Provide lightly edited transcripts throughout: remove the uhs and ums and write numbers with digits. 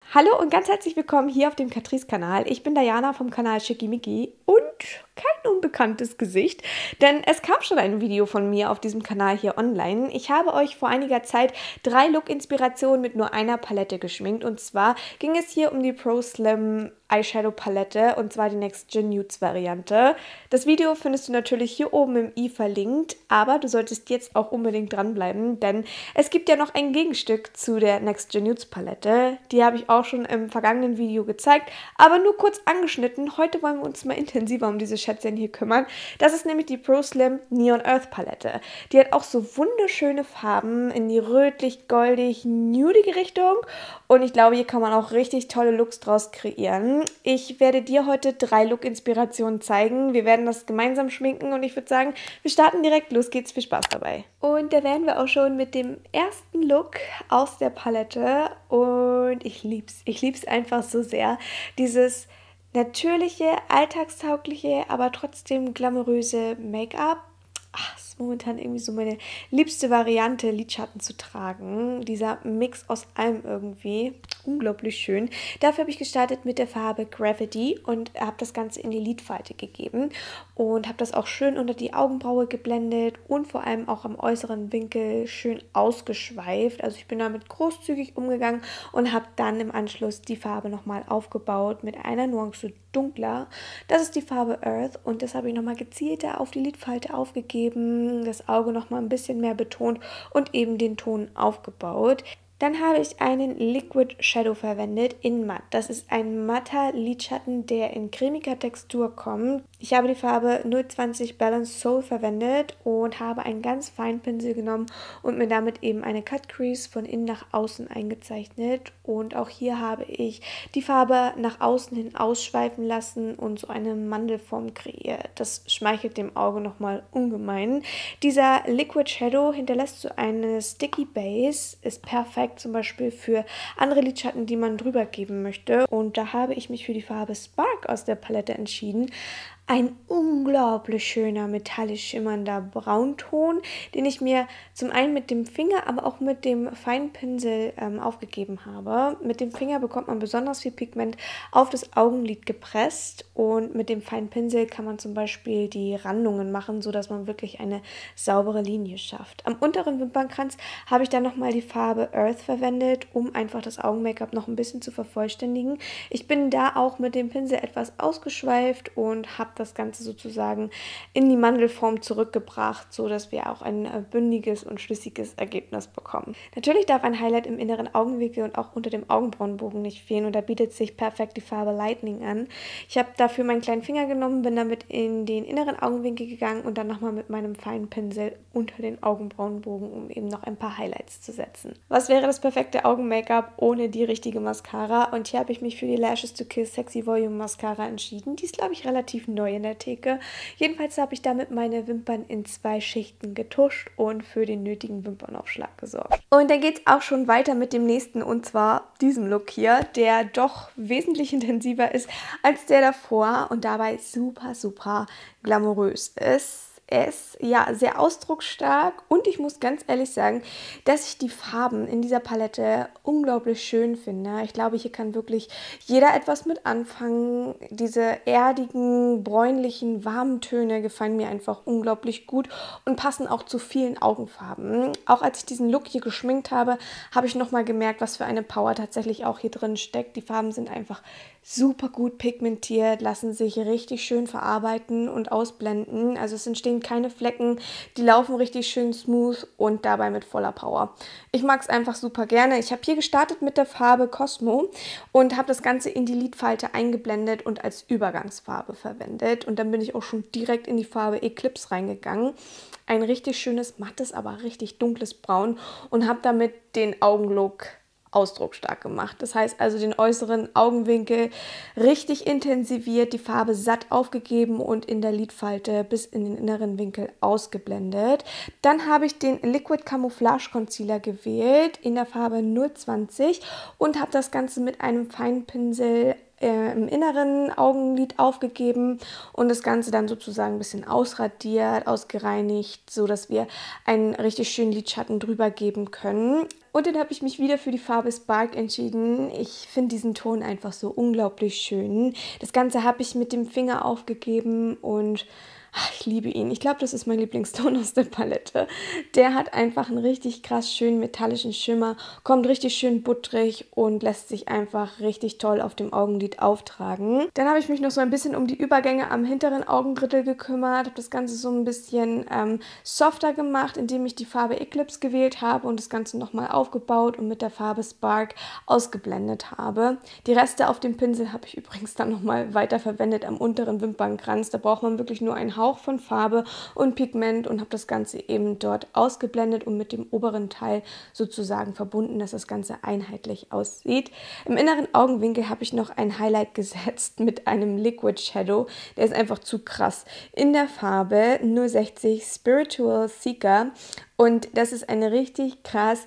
Hallo und ganz herzlich willkommen hier auf dem Catrice-Kanal. Ich bin Diana vom Kanal Schickimicki und kein unbekanntes Gesicht, denn es kam schon ein Video von mir auf diesem Kanal hier online. Ich habe euch vor einiger Zeit 3 Look-Inspirationen mit nur einer Palette geschminkt und zwar ging es hier um die Pro Slim Eyeshadow Palette und zwar die Next Gen Nudes Variante. Das Video findest du natürlich hier oben im i verlinkt, aber du solltest jetzt auch unbedingt dranbleiben, denn es gibt ja noch ein Gegenstück zu der Next Gen Nudes Palette. Die habe ich auch schon im vergangenen Video gezeigt, aber nur kurz angeschnitten. Heute wollen wir uns mal intensiver um diese Schätzchen hier kümmern. Das ist nämlich die Pro Slim Neon Earth Palette. Die hat auch so wunderschöne Farben in die rötlich-goldig-nudige Richtung und ich glaube, hier kann man auch richtig tolle Looks draus kreieren. Ich werde dir heute 3 Look-Inspirationen zeigen. Wir werden das gemeinsam schminken und ich würde sagen, wir starten direkt. Los geht's, viel Spaß dabei. Und da wären wir auch schon mit dem ersten Look aus der Palette und ich lieb's. Ich lieb's einfach so sehr. Dieses natürliche, alltagstaugliche, aber trotzdem glamouröse Make-up. Ist momentan irgendwie so meine liebste Variante, Lidschatten zu tragen. Dieser Mix aus allem irgendwie. Unglaublich schön. Dafür habe ich gestartet mit der Farbe Gravity und habe das Ganze in die Lidfalte gegeben und habe das auch schön unter die Augenbraue geblendet und vor allem auch am äußeren Winkel schön ausgeschweift. Also ich bin damit großzügig umgegangen und habe dann im Anschluss die Farbe nochmal aufgebaut mit einer Nuance dunkler. Das ist die Farbe Earth und das habe ich nochmal gezielter auf die Lidfalte aufgegeben, das Auge nochmal ein bisschen mehr betont und eben den Ton aufgebaut. Dann habe ich einen Liquid Shadow verwendet in Matt. Das ist ein matter Lidschatten, der in cremiger Textur kommt. Ich habe die Farbe 020 Balanced Soul verwendet und habe einen ganz feinen Pinsel genommen und mir damit eben eine Cut Crease von innen nach außen eingezeichnet. Und auch hier habe ich die Farbe nach außen hin ausschweifen lassen und so eine Mandelform kreiert. Das schmeichelt dem Auge nochmal ungemein. Dieser Liquid Shadow hinterlässt so eine Sticky Base, ist perfekt zum Beispiel für andere Lidschatten, die man drüber geben möchte. Und da habe ich mich für die Farbe Spark aus der Palette entschieden. Ein unglaublich schöner, metallisch schimmernder Braunton, den ich mir zum einen mit dem Finger, aber auch mit dem Feinpinsel aufgegeben habe. Mit dem Finger bekommt man besonders viel Pigment auf das Augenlid gepresst und mit dem Feinpinsel kann man zum Beispiel die Randungen machen, sodass man wirklich eine saubere Linie schafft. Am unteren Wimpernkranz habe ich dann nochmal die Farbe Earth verwendet, um einfach das Augen-Make-up noch ein bisschen zu vervollständigen. Ich bin da auch mit dem Pinsel etwas ausgeschweift und habe das Ganze sozusagen in die Mandelform zurückgebracht, so dass wir auch ein bündiges und schlüssiges Ergebnis bekommen. Natürlich darf ein Highlight im inneren Augenwinkel und auch unter dem Augenbrauenbogen nicht fehlen und da bietet sich perfekt die Farbe Lightning an. Ich habe dafür meinen kleinen Finger genommen, bin damit in den inneren Augenwinkel gegangen und dann nochmal mit meinem feinen Pinsel unter den Augenbrauenbogen, um eben noch ein paar Highlights zu setzen. Was wäre das perfekte Augen-Make-up ohne die richtige Mascara? Und hier habe ich mich für die Lashes to Kiss Sexy Volume Mascara entschieden. Die ist, glaube ich, relativ neu in der Theke. Jedenfalls habe ich damit meine Wimpern in 2 Schichten getuscht und für den nötigen Wimpernaufschlag gesorgt. Und dann geht es auch schon weiter mit dem nächsten und zwar diesem Look hier, der doch wesentlich intensiver ist als der davor und dabei super, super glamourös ist. Er ist ja sehr ausdrucksstark und ich muss ganz ehrlich sagen, dass ich die Farben in dieser Palette unglaublich schön finde. Ich glaube, hier kann wirklich jeder etwas mit anfangen. Diese erdigen, bräunlichen, warmen Töne gefallen mir einfach unglaublich gut und passen auch zu vielen Augenfarben. Auch als ich diesen Look hier geschminkt habe, habe ich nochmal gemerkt, was für eine Power tatsächlich auch hier drin steckt. Die Farben sind einfach super gut pigmentiert, lassen sich richtig schön verarbeiten und ausblenden. Also es entstehen keine Flecken, die laufen richtig schön smooth und dabei mit voller Power. Ich mag es einfach super gerne. Ich habe hier gestartet mit der Farbe Cosmo und habe das Ganze in die Lidfalte eingeblendet und als Übergangsfarbe verwendet. Und dann bin ich auch schon direkt in die Farbe Eclipse reingegangen. Ein richtig schönes, mattes, aber richtig dunkles Braun und habe damit den Augenlook ausdrucksstark gemacht. Das heißt also den äußeren Augenwinkel richtig intensiviert, die Farbe satt aufgegeben und in der Lidfalte bis in den inneren Winkel ausgeblendet. Dann habe ich den Liquid Camouflage Concealer gewählt in der Farbe 020 und habe das Ganze mit einem feinen Pinsel im inneren Augenlid aufgegeben und das Ganze dann sozusagen ein bisschen ausradiert, ausgereinigt, so dass wir einen richtig schönen Lidschatten drüber geben können. Und dann habe ich mich wieder für die Farbe Spark entschieden. Ich finde diesen Ton einfach so unglaublich schön. Das Ganze habe ich mit dem Finger aufgegeben und ich liebe ihn. Ich glaube, das ist mein Lieblingston aus der Palette. Der hat einfach einen richtig krass schönen metallischen Schimmer, kommt richtig schön buttrig und lässt sich einfach richtig toll auf dem Augenlid auftragen. Dann habe ich mich noch so ein bisschen um die Übergänge am hinteren Augendrittel gekümmert, habe das Ganze so ein bisschen softer gemacht, indem ich die Farbe Eclipse gewählt habe und das Ganze nochmal aufgebaut und mit der Farbe Spark ausgeblendet habe. Die Reste auf dem Pinsel habe ich übrigens dann nochmal weiterverwendet am unteren Wimpernkranz. Da braucht man wirklich nur einen Hauch von Farbe und Pigment und habe das Ganze eben dort ausgeblendet und mit dem oberen Teil sozusagen verbunden, dass das Ganze einheitlich aussieht. Im inneren Augenwinkel habe ich noch ein Highlight gesetzt mit einem Liquid Shadow. Der ist einfach zu krass. In der Farbe 060 Spiritual Seeker und das ist eine richtig krass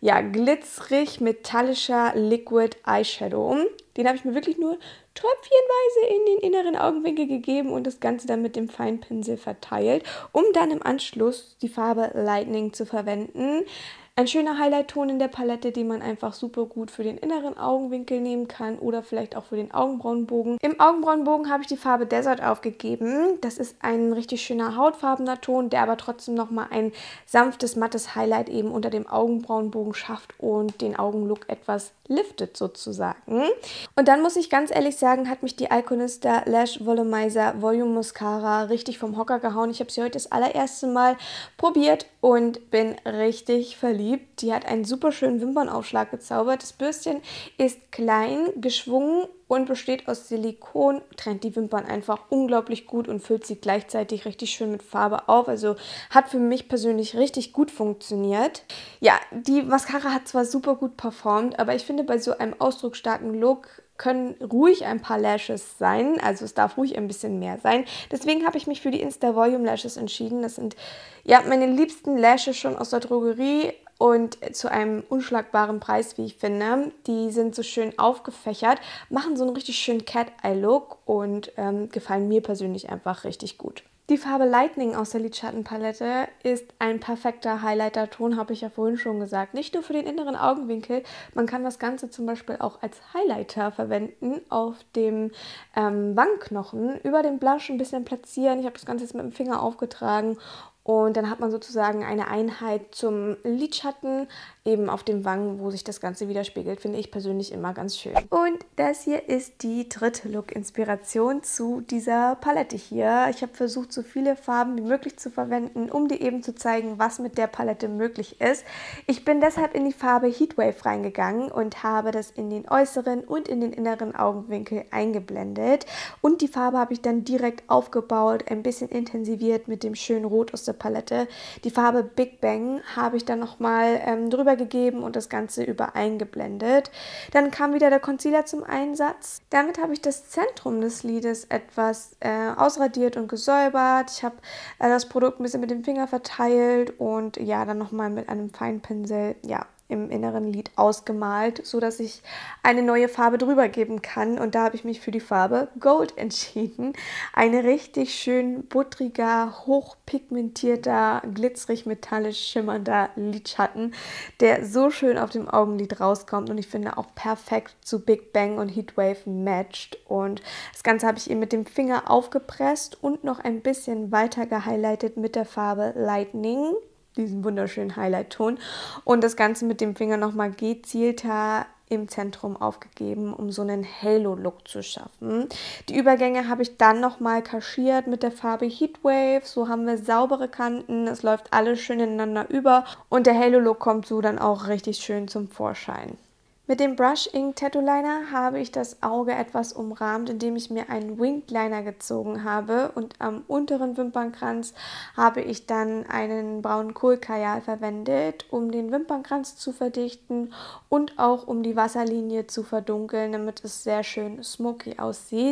glitzerig metallischer Liquid Eyeshadow. Den habe ich mir wirklich nur tröpfchenweise in den inneren Augenwinkel gegeben und das Ganze dann mit dem Feinpinsel verteilt, um dann im Anschluss die Farbe Lightning zu verwenden. Ein schöner Highlight-Ton in der Palette, den man einfach super gut für den inneren Augenwinkel nehmen kann oder vielleicht auch für den Augenbrauenbogen. Im Augenbrauenbogen habe ich die Farbe Desert aufgegeben. Das ist ein richtig schöner hautfarbener Ton, der aber trotzdem nochmal ein sanftes, mattes Highlight eben unter dem Augenbrauenbogen schafft und den Augenlook etwas liftet sozusagen. Und dann muss ich ganz ehrlich sagen, hat mich die Iconista Lash Volumizer Volume Mascara richtig vom Hocker gehauen. Ich habe sie heute das allererste Mal probiert und bin richtig verliebt. Die hat einen super schönen Wimpernaufschlag gezaubert. Das Bürstchen ist klein, geschwungen und besteht aus Silikon, trennt die Wimpern einfach unglaublich gut und füllt sie gleichzeitig richtig schön mit Farbe auf. Also hat für mich persönlich richtig gut funktioniert. Ja, die Mascara hat zwar super gut performt, aber ich finde, bei so einem ausdrucksstarken Look können ruhig ein paar Lashes sein, also es darf ruhig ein bisschen mehr sein. Deswegen habe ich mich für die Insta Volume Lashes entschieden. Das sind meine liebsten Lashes schon aus der Drogerie und zu einem unschlagbaren Preis, wie ich finde. Die sind so schön aufgefächert, machen so einen richtig schönen Cat-Eye-Look und gefallen mir persönlich einfach richtig gut. Die Farbe Lightning aus der Lidschattenpalette ist ein perfekter Highlighter-Ton, habe ich ja vorhin schon gesagt. Nicht nur für den inneren Augenwinkel, man kann das Ganze zum Beispiel auch als Highlighter verwenden auf dem Wangenknochen, über den Blush ein bisschen platzieren. Ich habe das Ganze jetzt mit dem Finger aufgetragen und dann hat man sozusagen eine Einheit zum Lidschatten, eben auf den Wangen, wo sich das Ganze widerspiegelt, finde ich persönlich immer ganz schön. Und das hier ist die dritte Look-Inspiration zu dieser Palette hier. Ich habe versucht, so viele Farben wie möglich zu verwenden, um dir eben zu zeigen, was mit der Palette möglich ist. Ich bin deshalb in die Farbe Heatwave reingegangen und habe das in den äußeren und in den inneren Augenwinkel eingeblendet. Und die Farbe habe ich dann direkt aufgebaut, ein bisschen intensiviert mit dem schönen Rot aus der Palette. Die Farbe Big Bang habe ich dann nochmal drüber gegeben und das Ganze übereingeblendet. Dann kam wieder der Concealer zum Einsatz. Damit habe ich das Zentrum des Lides etwas ausradiert und gesäubert. Ich habe das Produkt ein bisschen mit dem Finger verteilt und dann nochmal mit einem Feinpinsel, im inneren Lid ausgemalt, sodass ich eine neue Farbe drüber geben kann. Und da habe ich mich für die Farbe Gold entschieden. Ein richtig schön buttriger, hochpigmentierter, glitzerig metallisch schimmernder Lidschatten, der so schön auf dem Augenlid rauskommt und ich finde auch perfekt zu Big Bang und Heatwave matcht. Und das Ganze habe ich eben mit dem Finger aufgepresst und noch ein bisschen weiter gehighlightet mit der Farbe Lightning, diesen wunderschönen Highlight-Ton, und das Ganze mit dem Finger nochmal gezielter im Zentrum aufgegeben, um so einen Halo-Look zu schaffen. Die Übergänge habe ich dann nochmal kaschiert mit der Farbe Heatwave. So haben wir saubere Kanten, es läuft alles schön ineinander über und der Halo-Look kommt so dann auch richtig schön zum Vorschein. Mit dem Brush Ink Tattoo Liner habe ich das Auge etwas umrahmt, indem ich mir einen Winged Liner gezogen habe und am unteren Wimpernkranz habe ich dann einen braunen Kohlkajal verwendet, um den Wimpernkranz zu verdichten und auch um die Wasserlinie zu verdunkeln, damit es sehr schön smoky aussieht.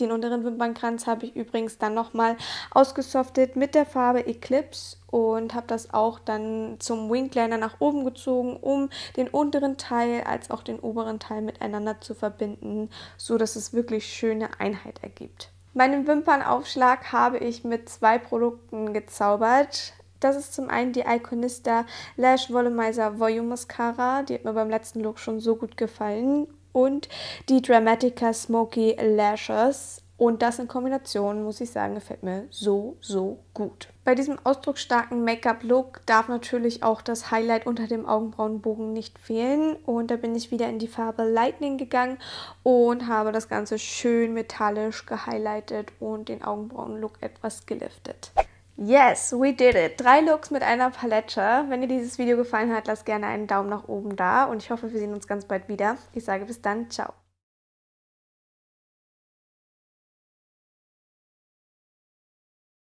Den unteren Wimpernkranz habe ich übrigens dann nochmal ausgesoftet mit der Farbe Eclipse und habe das auch dann zum Wingliner nach oben gezogen, um den unteren Teil als auch den oberen Teil miteinander zu verbinden, so dass es wirklich schöne Einheit ergibt. Meinen Wimpernaufschlag habe ich mit 2 Produkten gezaubert. Das ist zum einen die Iconista Lash Volumizer Volume Mascara, die hat mir beim letzten Look schon so gut gefallen, und die Dramatica Smoky Lashes. Und das in Kombination, muss ich sagen, gefällt mir so, so gut. Bei diesem ausdrucksstarken Make-up-Look darf natürlich auch das Highlight unter dem Augenbrauenbogen nicht fehlen. Und da bin ich wieder in die Farbe Lightning gegangen und habe das Ganze schön metallisch gehighlightet und den Augenbrauen-Look etwas geliftet. Yes, we did it. 3 Looks mit einer Palette. Wenn dir dieses Video gefallen hat, lass gerne einen Daumen nach oben da und ich hoffe, wir sehen uns ganz bald wieder. Ich sage bis dann, ciao.